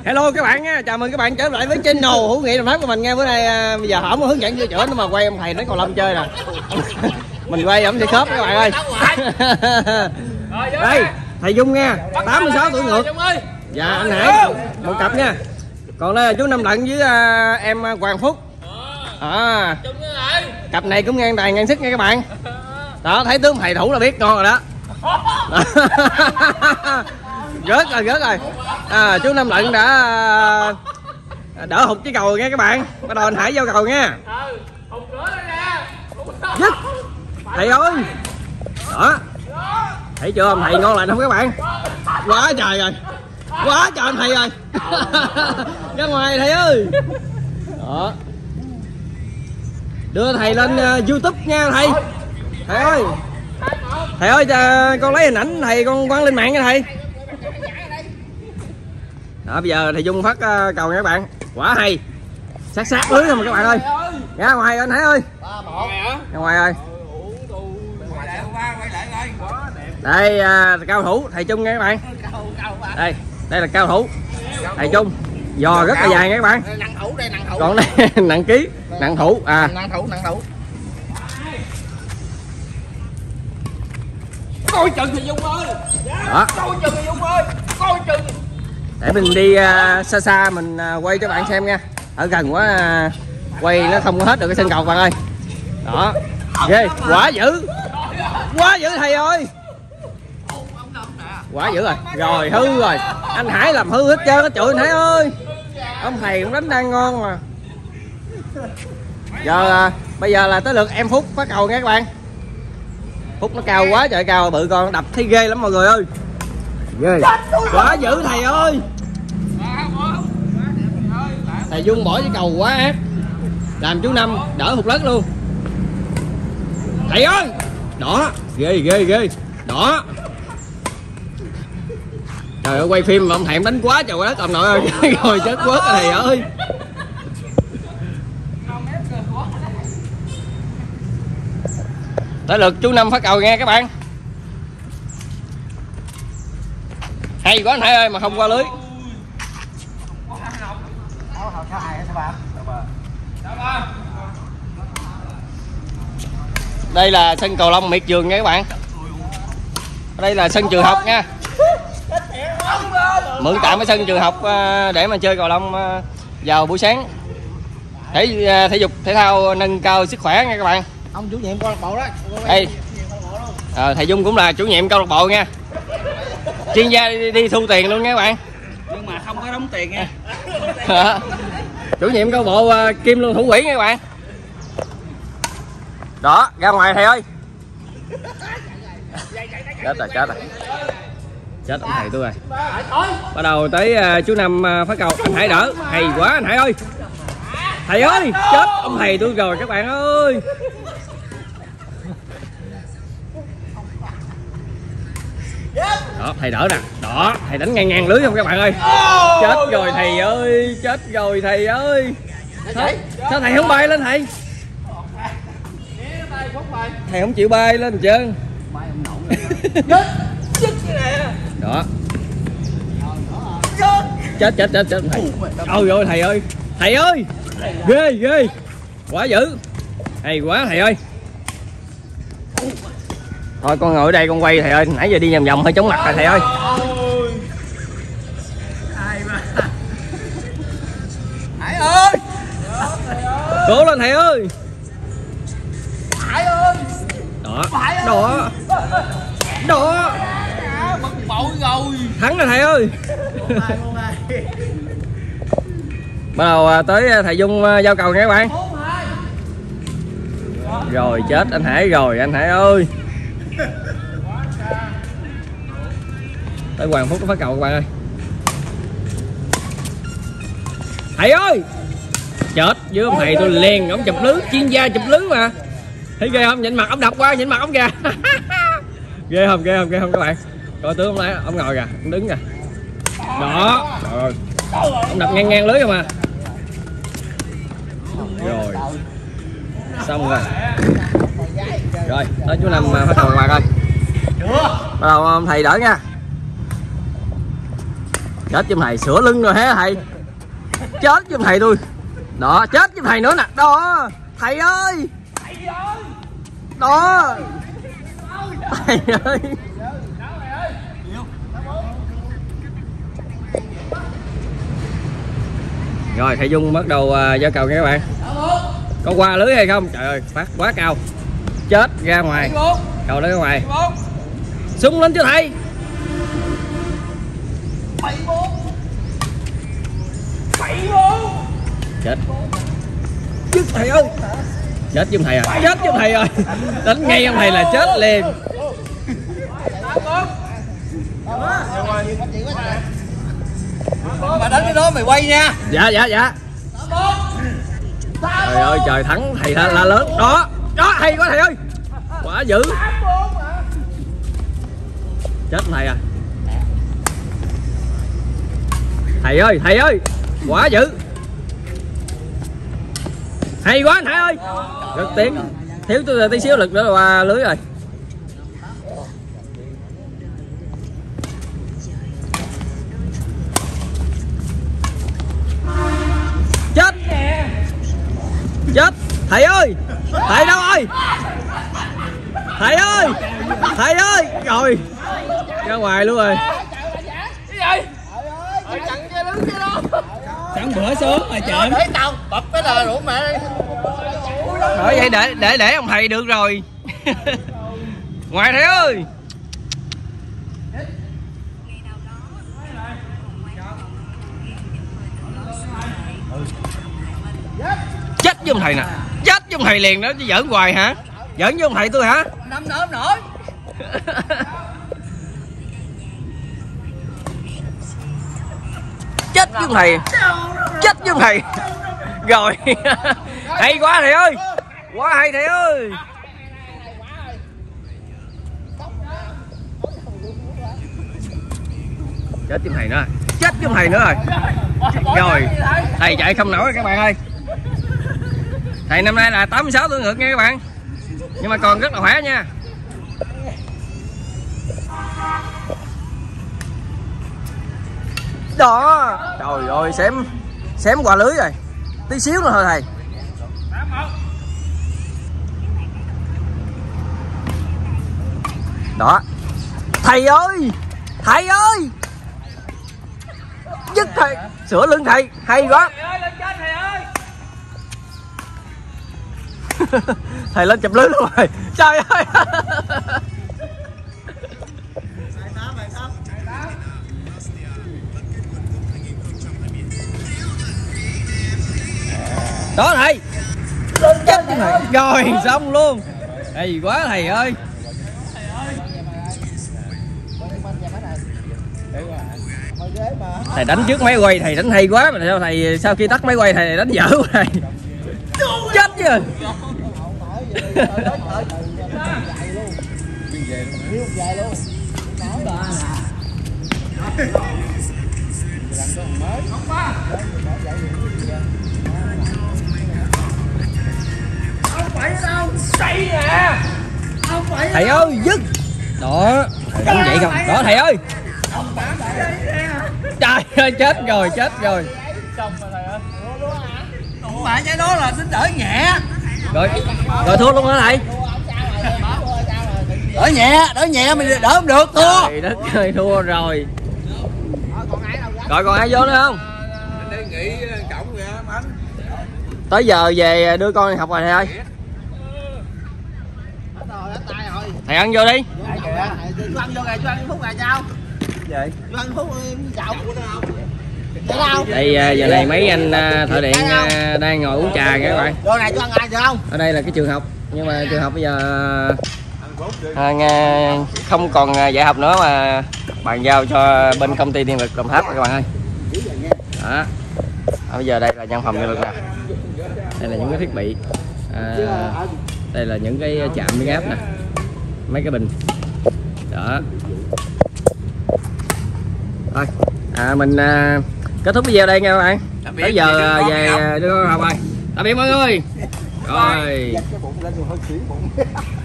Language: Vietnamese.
Hello các bạn nha, chào mừng các bạn trở lại với channel Hữu Nghị Đồng Tháp của mình nha. Bữa nay bây giờ không có hướng dẫn chưa chữa mà quay ông thầy đánh cầu lông chơi nè. Mình quay ổng sẽ khớp các bạn ơi. Đây, thầy Dung nha, 86 tuổi ngược. Dạ anh Hải, một cặp nha. Còn đây là chú Năm Lận với em Hoàng Phúc. Cặp này cũng ngang tài ngang sức nha các bạn. Đó, thấy tướng thầy thủ là biết ngon rồi đó. Rớt rồi. Chú Năm Lận đã đỡ hụt cái cầu rồi nha các bạn. Bắt đầu anh Hải giao cầu nha. Dứt. Thầy ơi. Đó. Thấy chưa ông thầy ngon lành không các bạn? Quá trời rồi. Quá trời anh thầy rồi. Ra ngoài thầy ơi. Đó. Đưa thầy lên YouTube nha thầy. Thầy ơi. Thầy ơi con lấy hình ảnh thầy con quăng lên mạng nha thầy. Đó, bây giờ thầy Dung phát cầu nha các bạn. Quả hay. Sát lưới không mà các bạn ơi. Ra ngoài anh Hải ơi. Ra ngoài ơi. Đây cao thủ thầy Trung nha các bạn. Đây là cao thủ thầy Trung. Giò rất là dài nha các bạn. Còn đây nặng ký, nặng thủ nặng thủ. Coi chừng thầy Dung ơi. Đó. Coi chừng thầy Dung ơi. Coi chừng. Để mình đi xa mình quay cho bạn xem nha. Ở gần quá quay nó không có hết được cái sân cầu bạn ơi. Đó. Ghê, quá dữ thầy ơi. Quá dữ rồi. Rồi hư rồi. Anh Hải làm hư hết trơn á, trời anh Hải ơi. Ông thầy cũng đánh đang ngon mà. Bây giờ là tới lượt em Phúc phát cầu nha các bạn. Phúc nó cao quá trời cao, bự con đập thấy ghê lắm mọi người ơi. Ghê. Quá dữ thầy ơi. Thầy Dung bỏ cái cầu quá ác, làm chú Năm đỡ hụt đất luôn. Thầy ơi. Đó. Ghê. Đó. Trời ơi, quay phim mà ông thầy đánh quá trời quá đất ông nội ơi. Rồi chết quớt thầy ơi. Tới lượt chú Năm phát cầu nghe các bạn. Hay quá anh Hải ơi mà không qua lưới. Đây là sân cầu lông miệt vườn nha các bạn. Đây là sân trường học nha. Mượn tạm cái sân trường học để mà chơi cầu lông vào buổi sáng. Thể dục thể thao nâng cao sức khỏe nha các bạn. Ông chủ nhiệm câu lạc bộ đó. Đây. Thầy Dung cũng là chủ nhiệm câu lạc bộ nha. Chuyên gia đi thu tiền luôn nha các bạn. Nhưng mà không có đóng tiền nha. Chủ nhiệm câu bộ kim luôn thủ quỹ nha các bạn. Đó, ra ngoài thầy ơi. Chết rồi. Chết ông thầy tôi rồi. Bắt đầu tới chú Năm phát cầu. Anh Hải đỡ. Hay quá anh Hải ơi. Thầy ơi, chết ông thầy tôi rồi các bạn ơi. Đó, thầy đỡ nè. Đó, thầy đánh ngang lưới không các bạn ơi. Chết rồi thầy ơi. Sao thầy không bay lên thầy? Thầy không chịu bay lên trơn. Đó. Chết thầy. Ôi ơi thầy ơi. Thầy ơi. Ghê. Quá dữ. Hay quá thầy ơi. Thôi con ngồi ở đây con quay thầy ơi, nãy giờ đi vòng hơi chóng mặt rồi thầy ơi. Hải ơi. Cố lên thầy ơi. Hải ơi. Đó. Bực bội rồi. Thắng rồi thầy ơi. Bắt đầu tới thầy Dung giao cầu nha các bạn. Rồi chết anh Hải rồi anh Hải ơi. Tới Hoàng Phúc nó phát cầu các bạn ơi. Thầy ơi. Chết với ông thầy tôi liền, ông chụp lưới, chuyên gia chụp lưới mà. Thấy ghê không? Nhìn mặt ông đập qua, nhìn mặt ông kìa. ghê không các bạn. Coi tướng ông đấy, ông ngồi kìa, ông đứng kìa. Đó. Rồi. Ông đập ngang lưới không à. Rồi. Xong rồi. Rồi, tới chú Năm phát cầu ngoài coi. Bắt đầu ông thầy đỡ nha. Chết giùm thầy, sửa lưng rồi hả thầy? Chết giùm thầy tôi. Đó, chết giùm thầy nữa nè. Đó, thầy ơi. Đó. Thầy ơi. Rồi thầy Dung bắt đầu giao cầu nha các bạn. Có qua lưới hay không? Trời ơi, phát quá cao. Chết ra ngoài. Cầu lên ra ngoài. Súng lên cho thầy. Chết. Chết thầy ơi. Chết giùm thầy à. Chết giùm thầy ơi. Đánh ngay ông thầy là chết liền. Mà đánh cái đó mày quay nha. Dạ. Trời ơi trời, thắng thầy là lớn. Đó. Đó hay quá thầy ơi. Quả dữ. Chết thầy à. Thầy ơi. Quả dữ. Hay quá thầy ơi. Rất tiếng. Thiếu tôi tí xíu lực nữa là qua lưới rồi. Chết. Chết. Thầy ơi. Thầy đâu ơi. Thầy ơi. Thầy ơi. Rồi. Ra ngoài luôn rồi. Chẳng bữa sớm mà trời. Để tao bập cái đời rủ mẹ. Bởi vậy để ông thầy được rồi. Ngoài thầy ơi. Chết với ông thầy nè. Chết với ông thầy liền đó chứ giỡn hoài hả? Giỡn với ông thầy tôi hả? Năm nữa nổi. Chết với ông thầy. Chết với ông thầy. Rồi. Hay quá thầy ơi. Quá hay thầy ơi. Chết với ông thầy nữa. Chết với ông thầy nữa rồi. Rồi. Thầy chạy không nổi các bạn ơi. Thầy năm nay là 86 tuổi ngược nha các bạn. Nhưng mà còn rất là khỏe nha. Đó. Trời ơi xém qua lưới rồi. Tí xíu nữa thôi thầy. Đó. Thầy ơi. Thầy ơi. Dứt thầy. Sửa lưng thầy. Hay quá. Thầy lên chụp lưới luôn rồi. Trời ơi. Đó thầy. Chết thầy. Rồi xong luôn. Hay quá thầy ơi. Thầy đánh trước máy quay thầy đánh hay quá mà sao thầy sau khi tắt máy quay thầy đánh dở quá thầy. Chết chứ. Thầy ơi dứt. Đó thầy đánh vậy không? Đó thầy ơi. Trời ơi chết rồi. Ủa mà cái đó là tính đỡ nhẹ. Rồi thua luôn hả thầy? Đỡ nhẹ mình đỡ không được thua. Trời đất ơi thua rồi. Rồi còn ai vô nữa không? Đề nghị cổng kìa anh. Tới giờ về đưa con đi học rồi thầy ơi. Thầy ăn vô đi. Chú ăn vô kìa, chú ăn phút kìa cháu. Vậy? Chú ăn phút chậu. Đây giờ này mấy anh thợ điện đang ngồi uống trà nha các bạn. Vô này chú ăn ai được không? Ở đây là cái trường học, nhưng mà trường học bây giờ không còn dạy học nữa mà bàn giao cho bên công ty điện lực Đồng Tháp các bạn ơi. Đó. Bây giờ đây là văn phòng điện lực nè. Đây là những cái thiết bị. Đây là những cái trạm biến áp nè. Mấy cái bình. Đó. Thôi, mình kết thúc video đây nha các bạn. Tới giờ về đưa con học rồi. Tạm biệt mọi người. Rồi.